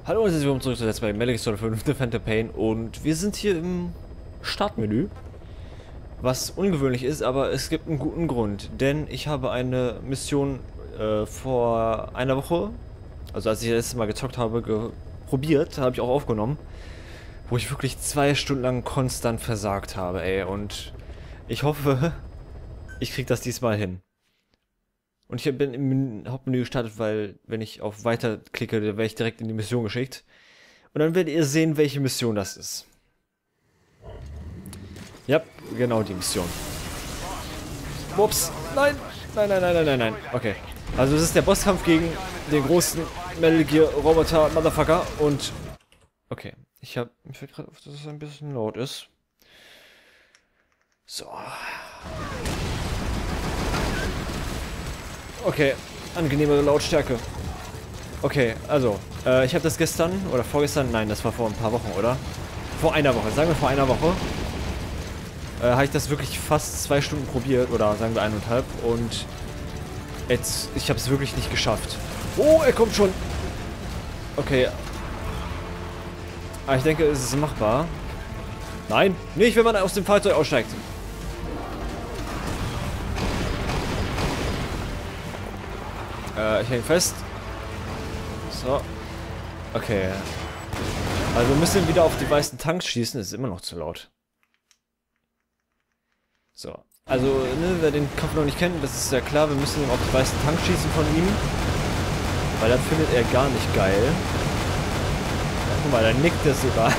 Hallo und herzlich willkommen zurück zu Let's Play Metal Gear Solid 5 The Phantom Pain und wir sind hier im Startmenü, was ungewöhnlich ist, aber es gibt einen guten Grund, denn ich habe eine Mission vor einer Woche, also als ich das letzte Mal gezockt habe, probiert, habe ich auch aufgenommen, wo ich wirklich 2 Stunden lang konstant versagt habe, ey, und ich hoffe, ich krieg das diesmal hin. Und ich bin im Hauptmenü gestartet, weil, wenn ich auf Weiter klicke, dann werde ich direkt in die Mission geschickt. Und dann werdet ihr sehen, welche Mission das ist. Ja, genau die Mission. Ups, nein, nein, nein, nein, nein, nein, nein. Okay, also es ist der Bosskampf gegen den großen Metal Gear Roboter Motherfucker und... Okay, mir fällt gerade auf, dass es ein bisschen laut ist. So... Okay, angenehme Lautstärke. Okay, also, ich habe das gestern oder vorgestern, nein, das war vor ein paar Wochen, oder? Vor einer Woche, sagen wir vor einer Woche, habe ich das wirklich fast 2 Stunden probiert, oder sagen wir 1,5, und jetzt, ich habe es wirklich nicht geschafft. Oh, er kommt schon! Okay. Aber ich denke, es ist machbar. Nein, nicht, wenn man aus dem Fahrzeug aussteigt. Ich hänge fest. So. Okay. Also wir müssen wieder auf die weißen Tanks schießen. Das ist immer noch zu laut. So. Also, ne, wer den Kampf noch nicht kennt, das ist ja klar. Wir müssen auf die weißen Tanks schießen von ihm. Weil das findet er gar nicht geil. Ja, guck mal, da nickt er sogar.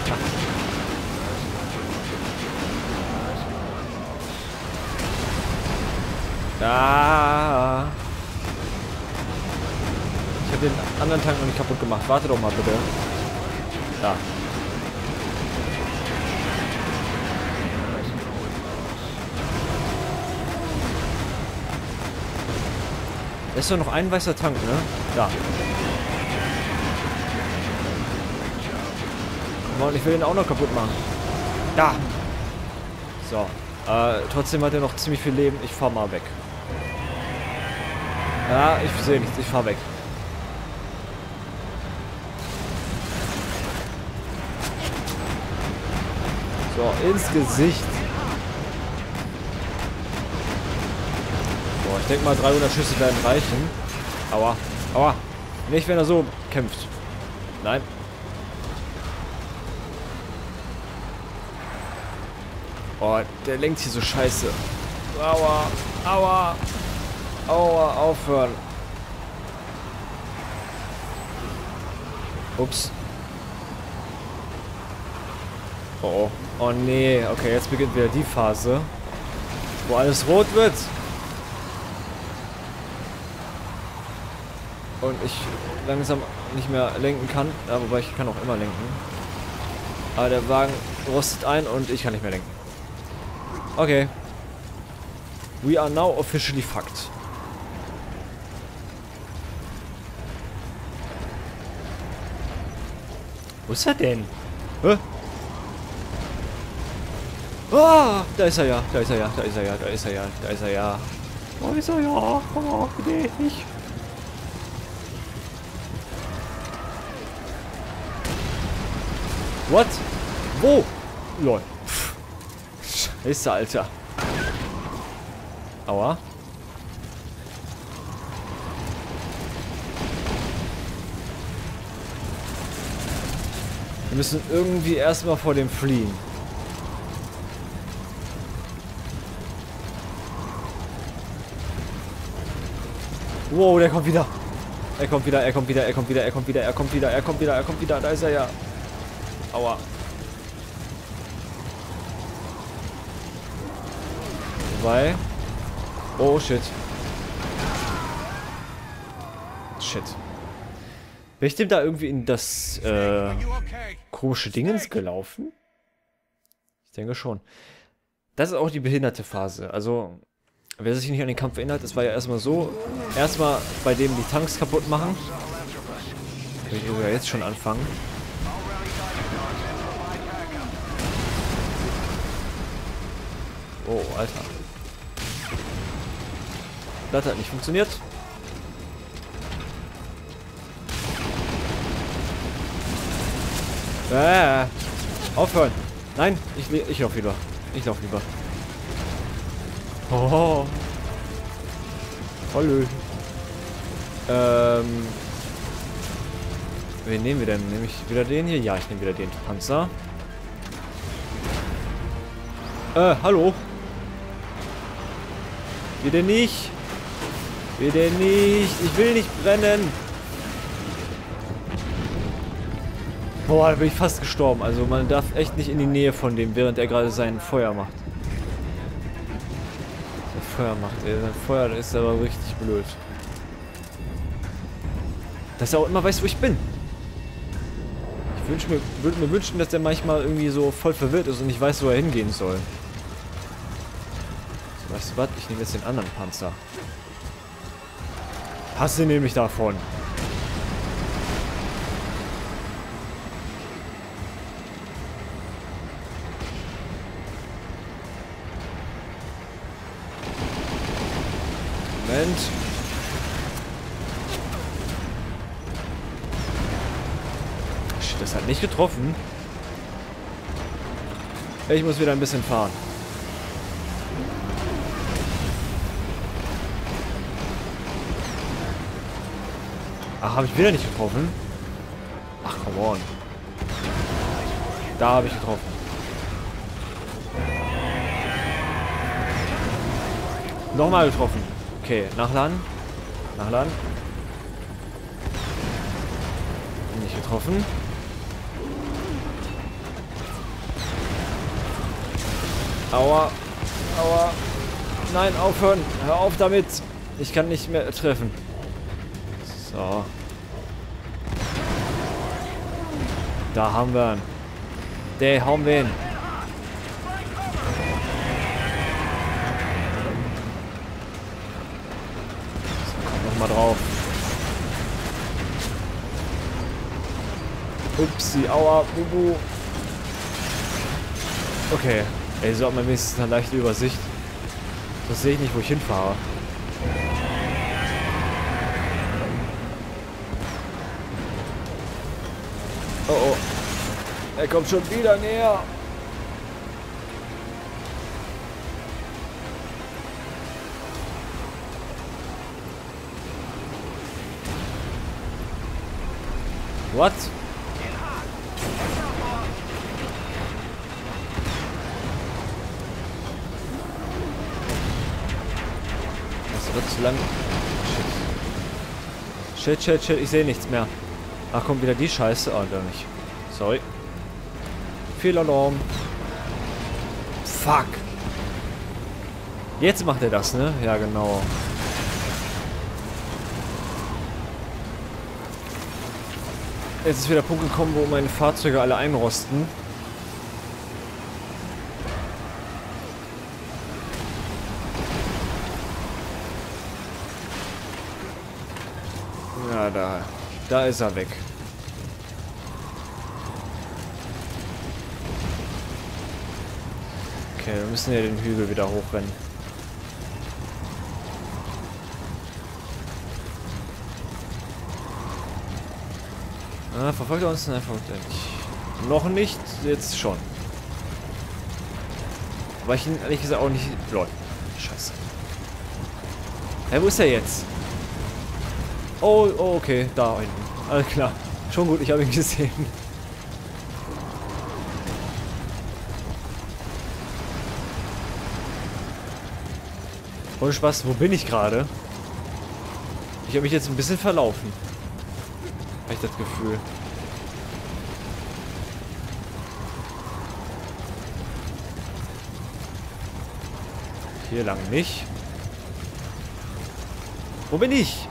Ah. Ich habe den anderen Tank noch nicht kaputt gemacht. Warte doch mal bitte. Da. Da ist doch noch ein weißer Tank, ne? Da. Und ich will den auch noch kaputt machen. Da. So. Trotzdem hat er noch ziemlich viel Leben. Ich fahr mal weg. Ja, ich sehe nichts. Ich fahr weg. So, ins Gesicht. Boah, ich denke mal 300 Schüsse werden reichen. Aua, aua. Nicht, wenn er so kämpft. Nein. Oh, der lenkt hier so scheiße. Aua, aua. Aua, aufhören. Ups. Oh, oh nee. Okay, jetzt beginnt wieder die Phase, wo alles rot wird. Und ich langsam nicht mehr lenken kann. Ja, wobei ich kann auch immer lenken. Aber der Wagen rostet ein und ich kann nicht mehr lenken. Okay. We are now officially fucked. Wo ist er denn? Hä? Oh, da ist er ja, da ist er ja, da ist er ja, da ist er ja, da ist er ja. Wo ist er ja? Oh, nee, nicht. What? Wo? Lol. Pff. Scheiße, Alter. Aua. Wir müssen irgendwie erstmal vor dem fliehen. Wow, der kommt wieder. Er kommt wieder, er kommt wieder, er kommt wieder, er kommt wieder, er kommt wieder, er kommt wieder, er kommt wieder. Da ist er ja. Aua. Wobei. Oh, shit. Shit. Bin ich dem da irgendwie in das komische Dingens gelaufen? Ich denke schon. Das ist auch die behinderte Phase. Also, wer sich nicht an den Kampf erinnert, es war ja erstmal so. Erstmal bei dem die Tanks kaputt machen. Kann ich sogar jetzt schon anfangen. Oh, Alter. Das hat nicht funktioniert. Aufhören. Nein, ich lauf lieber. Ich lauf lieber. Oh. Hallo. Wen nehmen wir denn? Nehme ich wieder den hier? Ja, ich nehme wieder den Panzer. Hallo. Wieder nicht. Wieder nicht. Ich will nicht brennen. Boah, da bin ich fast gestorben. Also man darf echt nicht in die Nähe von dem, während er gerade sein Feuer macht. Sein Feuer ist aber richtig blöd. Dass er auch immer weiß, wo ich bin. Ich würde mir wünschen, dass der manchmal irgendwie so voll verwirrt ist und nicht weiß, wo er hingehen soll. So, weißt du was? Ich nehme jetzt den anderen Panzer. Hasse nämlich davon. Moment. Shit, das hat nicht getroffen. Ich muss wieder ein bisschen fahren. Ach, habe ich wieder nicht getroffen? Ach, come on. Da habe ich getroffen. Nochmal getroffen. Okay, nachladen. Nachladen. Nicht getroffen. Aua. Aua. Nein, aufhören. Hör auf damit. Ich kann nicht mehr treffen. So. Da haben wir ihn. Der hauen wir hin. Mal drauf. Upsi, aua, bubu. Okay. Ey, so hat man wenigstens eine leichte Übersicht. Das sehe ich nicht, wo ich hinfahre. Oh oh. Er kommt schon wieder näher. What? Das wird zu lang. Shit, ich sehe nichts mehr. Ach, kommt wieder die Scheiße. Ah, gar nicht. Sorry. Fehlalarm. Fuck. Jetzt macht er das, ne? Ja, genau. Jetzt ist wieder der Punkt gekommen, wo meine Fahrzeuge alle einrosten. Ja, da ist er weg. Okay, wir müssen ja den Hügel wieder hochrennen. Ah, verfolgt er uns? Nein, verfolgt er nicht. Noch nicht, jetzt schon. Aber ich ihn ehrlich gesagt auch nicht... Lol. Scheiße. Hä, wo ist er jetzt? Oh, okay, da hinten. Alles klar. Schon gut, ich habe ihn gesehen. Ohne Spaß, wo bin ich gerade? Ich habe mich jetzt ein bisschen verlaufen. Habe ich das Gefühl. Hier lang nicht. Wo bin ich?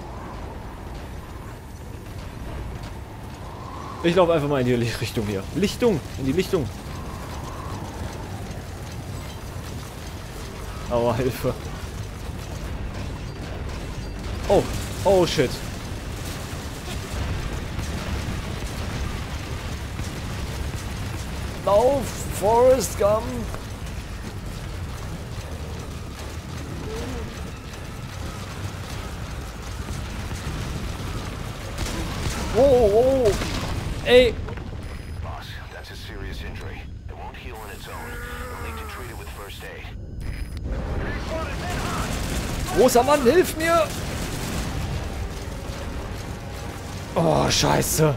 Ich laufe einfach mal in die Richtung hier. Lichtung! In die Lichtung! Aua, Hilfe. Oh, oh shit. Lauf, Forrest Gump! Oh, oh! Ey! Großer Mann, hilf mir! Oh, scheiße.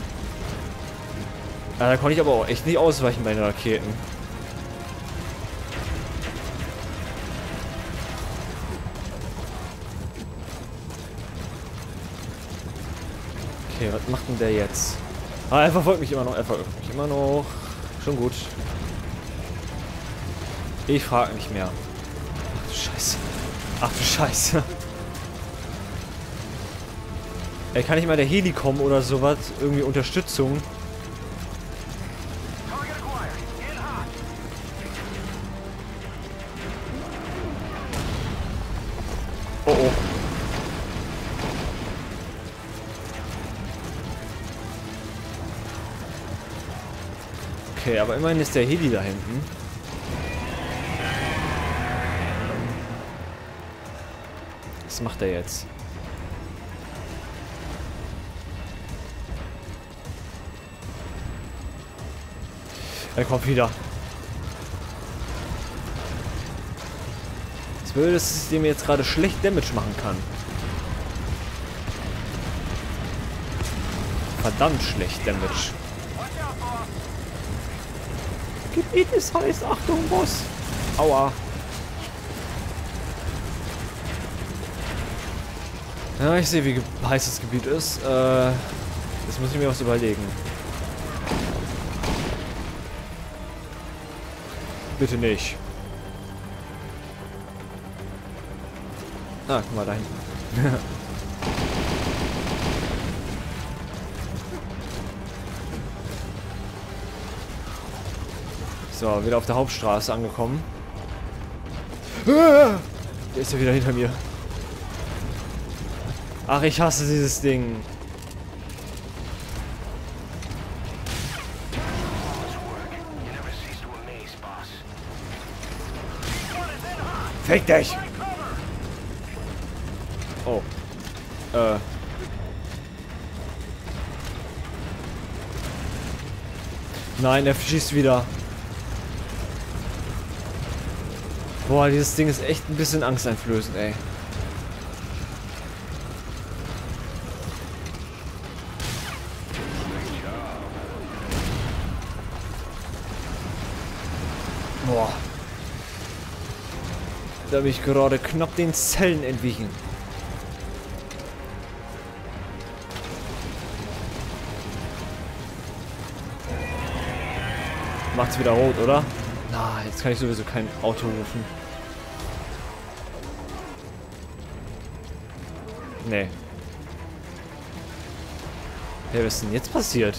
Da konnte ich aber auch echt nicht ausweichen bei den Raketen. Okay, was macht denn der jetzt? Ah, er verfolgt mich immer noch. Er verfolgt mich immer noch. Schon gut. Ich frage nicht mehr. Ach du Scheiße. Ach du Scheiße. Ey, kann nicht mal der Heli kommen oder sowas? Irgendwie Unterstützung. Oh oh. Okay, aber immerhin ist der Heli da hinten. Was macht er jetzt? Er kommt wieder. Das würde das System jetzt gerade schlecht Damage machen kann. Verdammt schlecht Damage. Gebiet ist heiß. Achtung, Boss. Aua. Ja, ich sehe, wie heiß das Gebiet ist. Jetzt muss ich mir was überlegen. Bitte nicht. Ah, guck mal da hinten. So, wieder auf der Hauptstraße angekommen. Der ist ja wieder hinter mir. Ach, ich hasse dieses Ding. Fick dich! Oh. Nein, er schießt wieder. Boah, dieses Ding ist echt ein bisschen angsteinflößend, ey. Boah. Da bin ich gerade knapp den Zellen entwichen. Macht's wieder rot, oder? Na, jetzt kann ich sowieso kein Auto rufen. Nee. Hey, was ist denn jetzt passiert?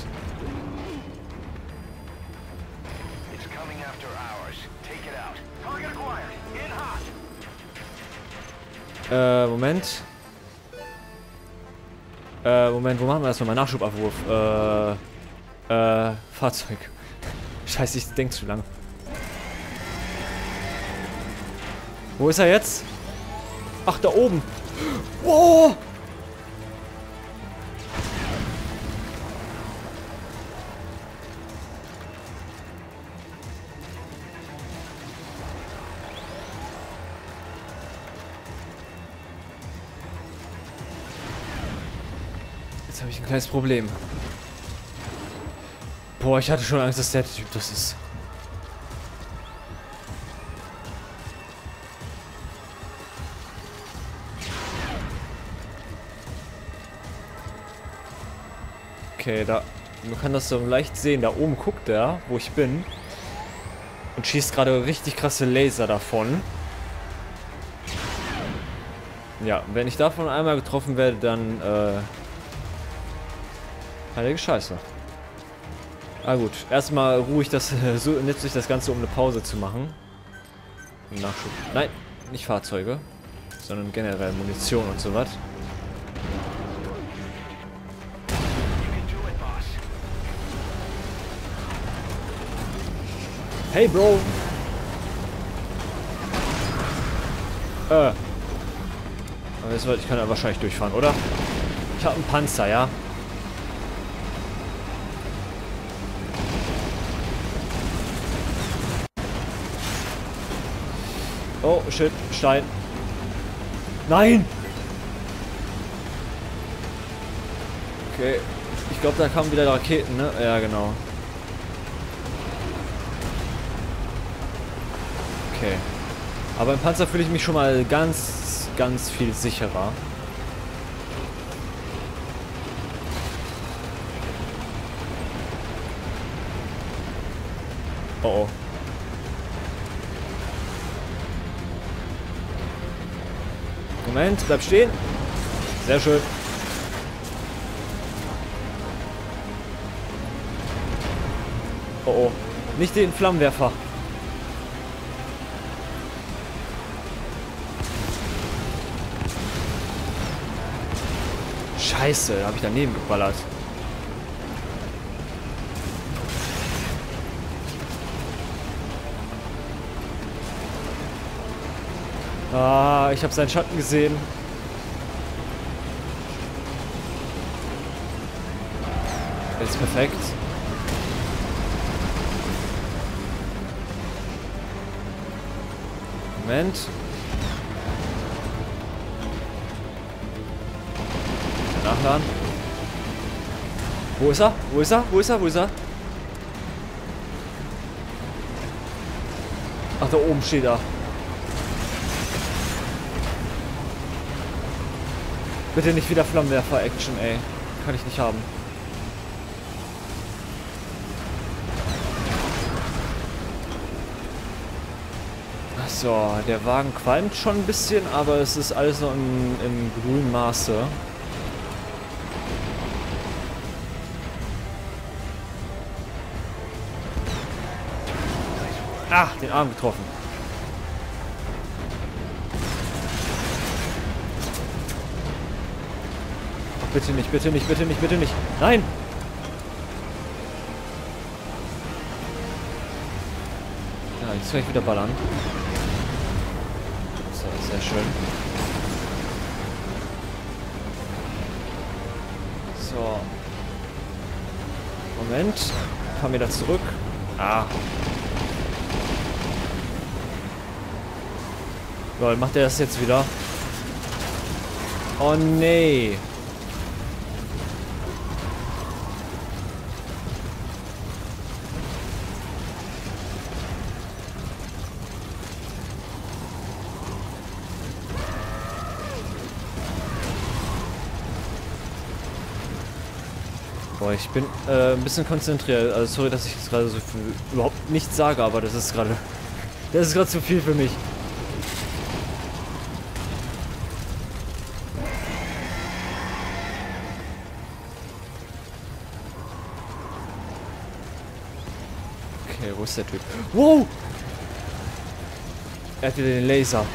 Moment. Moment, wo machen wir erstmal meinen Nachschubabwurf? Fahrzeug. Scheiße, ich denk zu lange. Wo ist er jetzt? Ach, da oben. Oh! Jetzt habe ich ein kleines Problem. Boah, ich hatte schon Angst, dass der Typ das ist. Okay, da... Man kann das so leicht sehen. Da oben guckt er, wo ich bin. Und schießt gerade richtig krasse Laser davon. Ja, wenn ich davon einmal getroffen werde, dann, heilige Scheiße. Ah gut, erstmal ruhig das, so nütze ich das Ganze, um eine Pause zu machen. Nachschub. Nein, nicht Fahrzeuge, sondern generell Munition und so was. Hey Bro! Aber jetzt, ich kann ja wahrscheinlich durchfahren, oder? Ich habe einen Panzer, ja? Oh, shit, Stein. Nein! Okay. Ich glaube, da kamen wieder Raketen, ne? Ja, genau. Okay. Aber im Panzer fühle ich mich schon mal ganz, ganz viel sicherer. Oh oh. Moment, bleib stehen. Sehr schön. Oh oh. Nicht den Flammenwerfer. Scheiße, da habe ich daneben geballert. Ah, ich habe seinen Schatten gesehen. Jetzt perfekt. Moment. Nachladen. Wo ist er? Wo ist er? Wo ist er? Wo ist er? Ach, da oben steht er. Bitte nicht wieder Flammenwerfer-Action, ey. Kann ich nicht haben. So, der Wagen qualmt schon ein bisschen, aber es ist alles noch im grünen Maße. Ah, den Arm getroffen. Ach, bitte nicht, bitte nicht, bitte nicht, bitte nicht. Nein! Ja, jetzt kann ich wieder ballern. So, sehr schön. So. Moment. Ein paar Meter zurück. Ah. Lol, macht er das jetzt wieder? Oh nee. Boah, ich bin ein bisschen konzentriert. Also sorry, dass ich jetzt gerade so viel, überhaupt nichts sage, aber das ist gerade zu viel für mich. Okay, wo ist der Typ? Wow! Er hat wieder den Laser.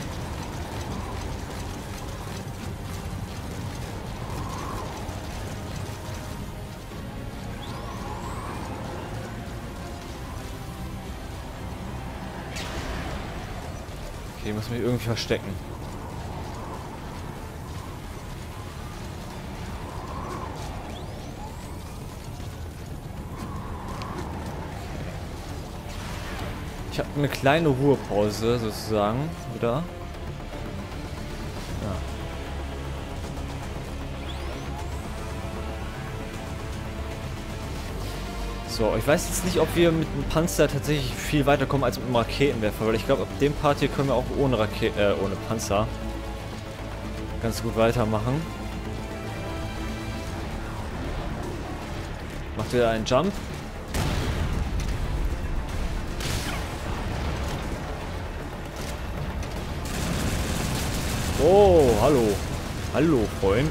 Okay, ich muss mich irgendwie verstecken. Ich habe eine kleine Ruhepause sozusagen wieder. Ja. So, ich weiß jetzt nicht, ob wir mit dem Panzer tatsächlich viel weiterkommen als mit dem Raketenwerfer, weil ich glaube, ab dem Part hier können wir auch ohne ohne Panzer ganz gut weitermachen. Macht wieder einen Jump. Oh, hallo. Hallo, Freund.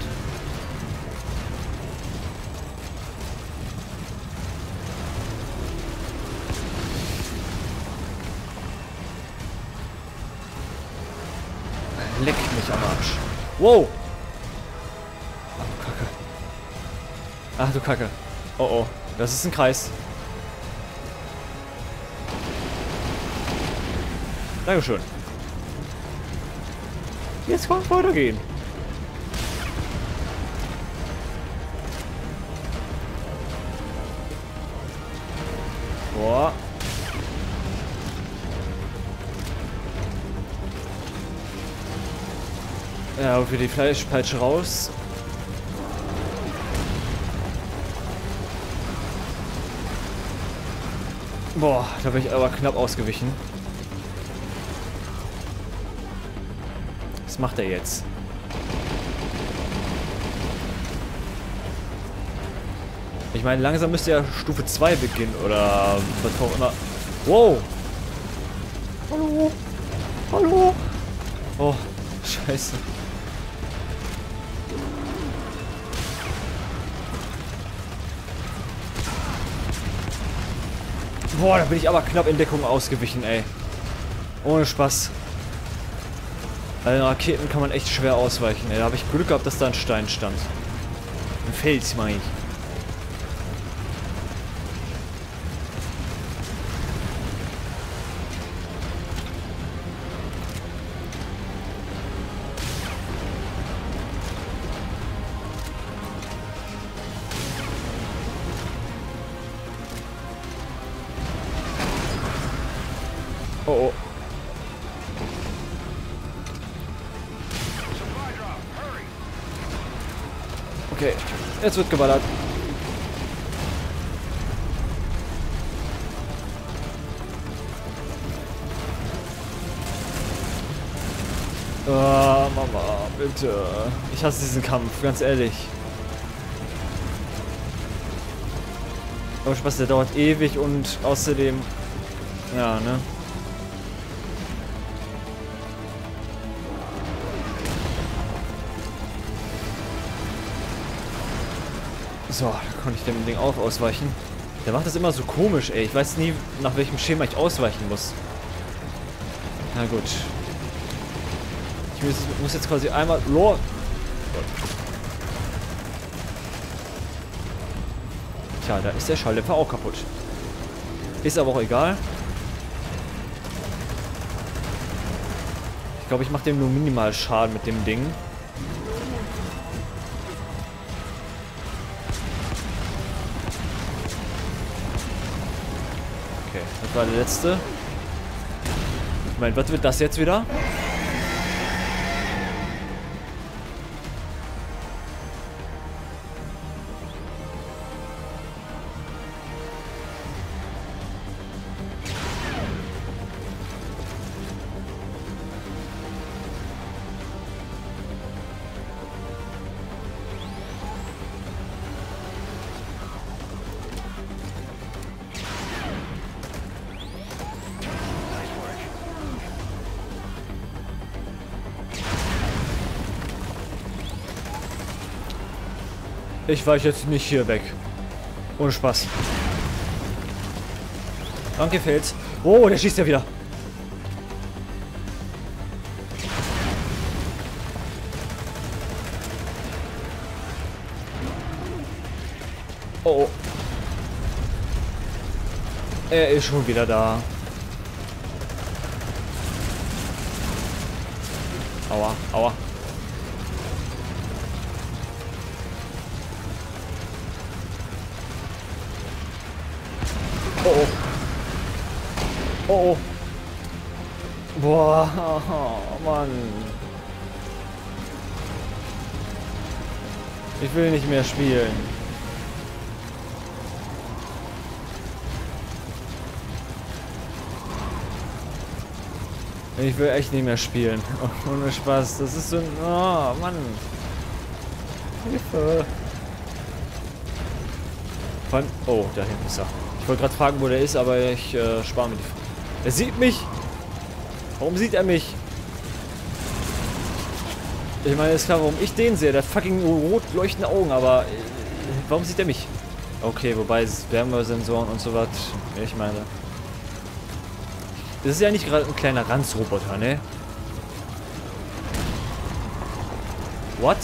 Leck mich am Arsch. Wow. Ach du Kacke. Ach du Kacke. Oh oh. Das ist ein Kreis. Dankeschön. Jetzt kann es weitergehen. Boah. Ja, für die Fleischpeitsche raus. Boah, da bin ich aber knapp ausgewichen. Was macht er jetzt? Ich meine, langsam müsste ja Stufe 2 beginnen, oder was auch immer. Wow! Hallo! Hallo! Oh, scheiße. Boah, da bin ich aber knapp in Deckung ausgewichen, ey. Ohne Spaß. Bei den Raketen kann man echt schwer ausweichen, ey. Da habe ich Glück gehabt, dass da ein Stein stand. Ein Fels, meine ich. Oh, oh. Okay, jetzt wird geballert. Oh, Mama, bitte. Ich hasse diesen Kampf, ganz ehrlich. Aber Spaß, der dauert ewig und außerdem... Ja, ne? So, da konnte ich dem Ding auch ausweichen. Der macht das immer so komisch, ey. Ich weiß nie, nach welchem Schema ich ausweichen muss. Na gut. Ich muss jetzt quasi einmal... Oh. Tja, da ist der Schalldämpfer auch kaputt. Ist aber auch egal. Ich glaube, ich mache dem nur minimal Schaden mit dem Ding. Okay, das war der letzte. Ich meine, was wird das jetzt wieder? Ich weiche jetzt nicht hier weg. Ohne Spaß. Danke, Fels. Oh, der schießt ja wieder. Oh, oh. Er ist schon wieder da. Aua, aua. Oh, oh. Oh, oh. Boah, oh, Mann. Ich will nicht mehr spielen. Ich will echt nicht mehr spielen. Oh, ohne Spaß. Das ist so ein... Oh, Mann. Hilfe. Oh, da hinten ist er. Ich wollte gerade fragen, wo der ist, aber ich spare mir die Frage. Er sieht mich! Warum sieht er mich? Ich meine, ist klar, warum ich den sehe. Der fucking rot leuchtende Augen, aber warum sieht er mich? Okay, wobei es Wärmesensoren und so was. Ich meine. Das ist ja nicht gerade ein kleiner Ranzroboter, ne? What?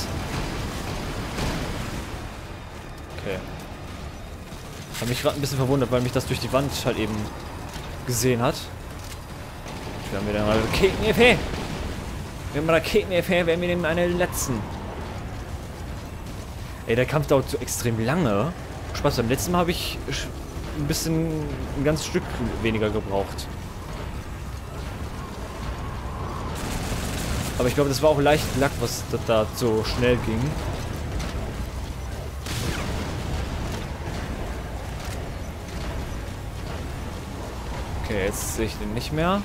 Okay. Ich habe mich gerade ein bisschen verwundert, weil mich das durch die Wand halt eben gesehen hat. Wir haben wieder mal Raketen-EF. Wir haben Raketen-EF, werden wir nehmen eine letzten. Ey, der Kampf dauert so extrem lange. Spaß, beim letzten Mal habe ich ein ganzes Stück weniger gebraucht. Aber ich glaube, das war auch leicht Lack, was da so schnell ging. Okay, jetzt sehe ich den nicht mehr.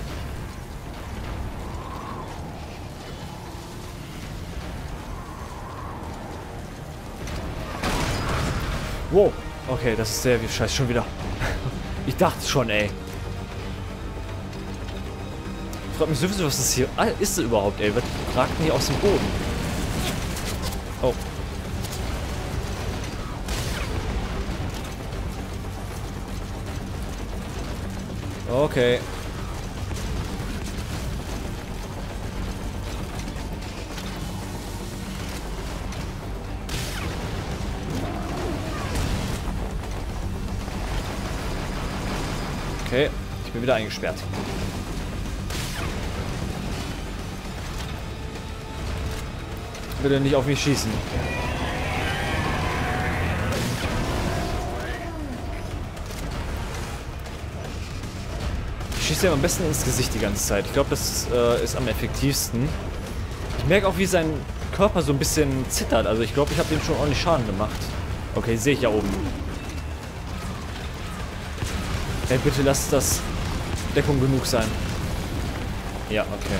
Wow. Okay, das ist sehr viel Scheiß schon wieder. Ich dachte schon, ey. Ich frage mich sowieso, was das hier ist überhaupt, ey. Was ragt denn hier aus dem Boden? Oh. Okay. Okay, ich bin wieder eingesperrt. Bitte nicht auf mich schießen. Ich schieße ihm am besten ins Gesicht die ganze Zeit. Ich glaube, das ist am effektivsten. Ich merke auch, wie sein Körper so ein bisschen zittert. Also ich glaube, ich habe dem schon ordentlich Schaden gemacht. Okay, sehe ich ja oben. Ey, bitte lass das Deckung genug sein. Ja, okay.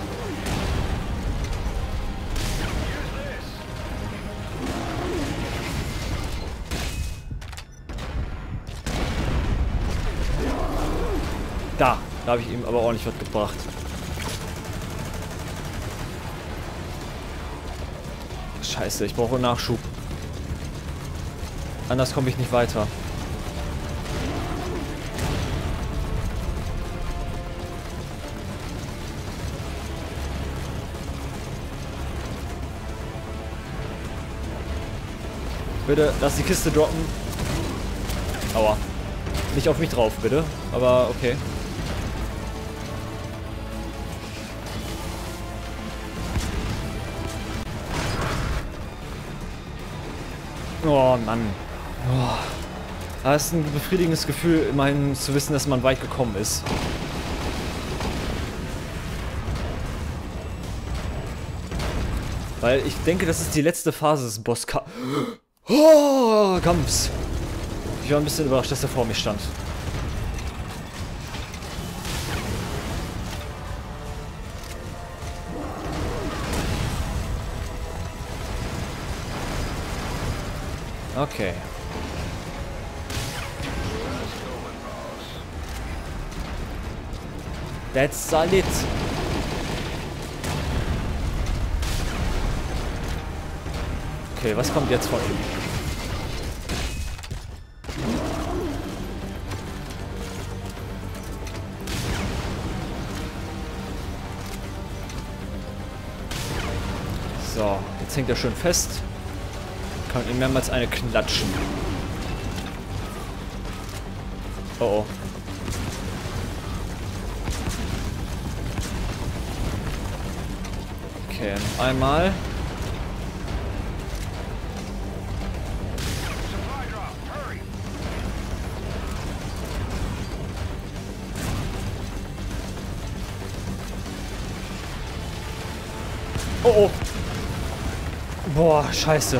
Da habe ich ihm aber ordentlich was gebracht. Scheiße, ich brauche Nachschub. Anders komme ich nicht weiter. Bitte, lass die Kiste droppen. Aua. Nicht auf mich drauf, bitte. Aber okay. Oh Mann. Oh. Das ist ein befriedigendes Gefühl, immerhin zu wissen, dass man weit gekommen ist. Weil ich denke, das ist die letzte Phase des Bosskampfs. Ich war ein bisschen überrascht, dass er vor mir stand. Okay. That's solid. Okay, was kommt jetzt von ihm? So, jetzt hängt er schön fest. Kann ihm mehrmals eine klatschen. Oh oh. Okay, noch einmal. Oh oh. Boah, scheiße.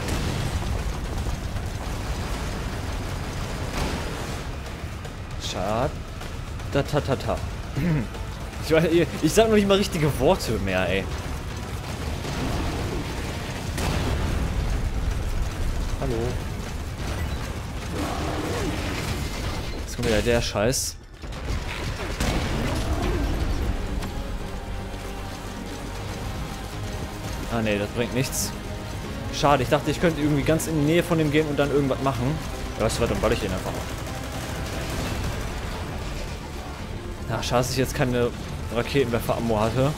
Schade. Ta. Ich sag noch nicht mal richtige Worte mehr, ey. Hallo. Jetzt kommt wieder der Scheiß. Ah ne, das bringt nichts. Schade, ich dachte, ich könnte irgendwie ganz in die Nähe von dem gehen und dann irgendwas machen. Ja, weißt du was, dann ball ich ihn einfach. Ja, schade, dass ich jetzt keine Raketenwerfer-Ammo hatte.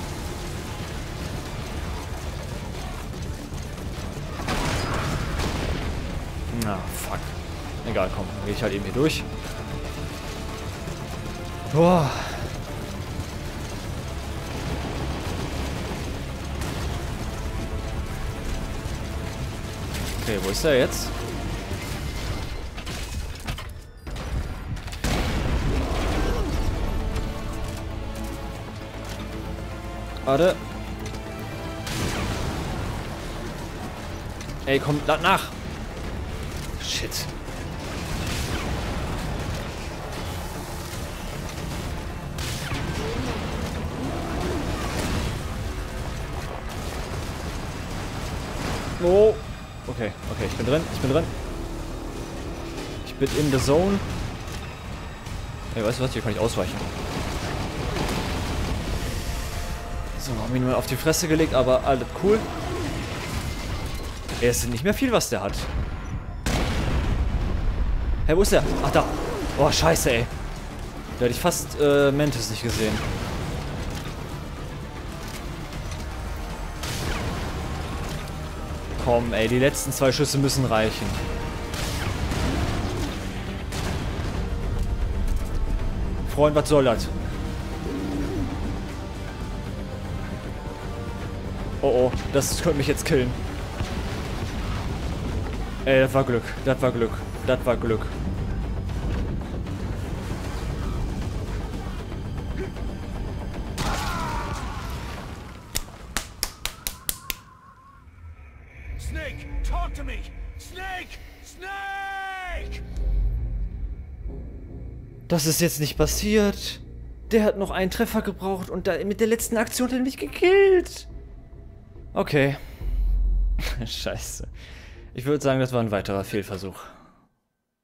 Na, fuck. Egal, komm, dann gehe ich halt eben hier durch. Boah. Okay, wo ist er jetzt? Warte. Ey, komm, lad nach. Shit. Oh. Okay, okay, ich bin drin, ich bin drin. Ich bin in the zone. Ey, weißt du was? Hier kann ich ausweichen. So, haben ihn mal auf die Fresse gelegt, aber alles cool. Ey, es ist nicht mehr viel, was der hat. Hey, wo ist der? Ach, da. Oh, scheiße, ey. Da hätte ich fast Mantis nicht gesehen. Komm, ey, die letzten 2 Schüsse müssen reichen. Freund, was soll das? Oh, oh, das könnte mich jetzt killen. Ey, das war Glück, das war Glück, das war Glück. Snake, talk to me! Snake! Snake! Das ist jetzt nicht passiert. Der hat noch einen Treffer gebraucht und mit der letzten Aktion hat er mich gekillt. Okay. Scheiße. Ich würde sagen, das war ein weiterer Fehlversuch.